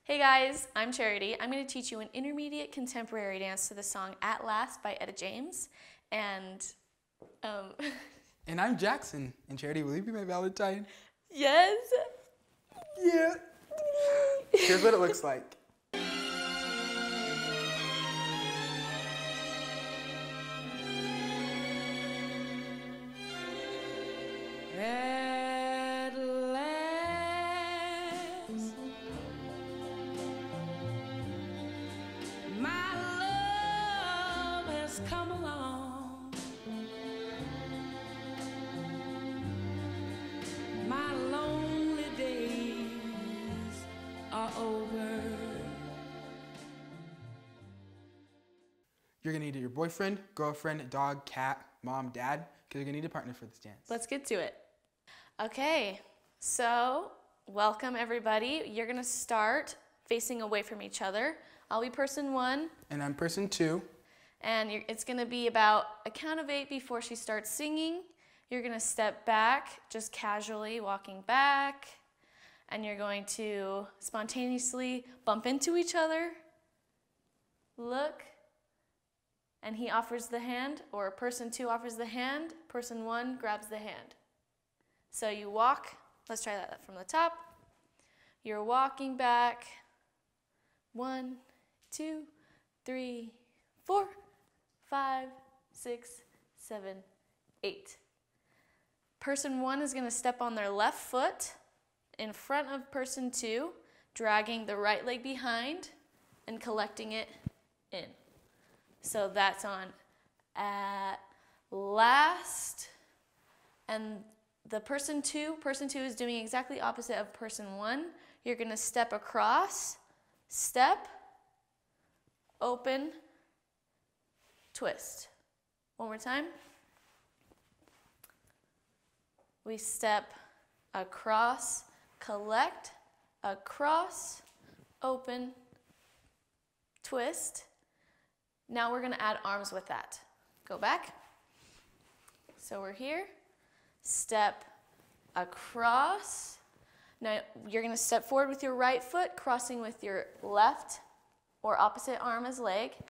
Hey guys, I'm Charity. I'm going to teach you an intermediate contemporary dance to the song At Last by Etta James. And I'm Jaxon. And Charity, will you be my Valentine? Yes. Yeah. Here's what it looks like. At last, my love has come along. My lonely days are over. You're gonna need your boyfriend, girlfriend, dog, cat, mom, dad, because you're gonna need a partner for this dance. Let's get to it. Okay, so welcome everybody. You're going to start facing away from each other. I'll be person 1. And I'm person 2. And it's going to be about a count of 8 before she starts singing. You're going to step back, just casually walking back. And you're going to spontaneously bump into each other. Look. And he offers the hand, or person 2 offers the hand. Person 1 grabs the hand. So you walk. Let's try that from the top. You're walking back. 1, 2, 3, 4, 5, 6, 7, 8. Person 1 is going to step on their left foot in front of person 2, dragging the right leg behind and collecting it in. So that's on At Last. And the person 2 is doing exactly opposite of person 1. You're going to step across, step, open, twist. One more time. We step across, collect, across, open, twist. Now we're going to add arms with that. Go back. So we're here. Step across. Now you're going to step forward with your right foot, crossing with your left or opposite arm as leg.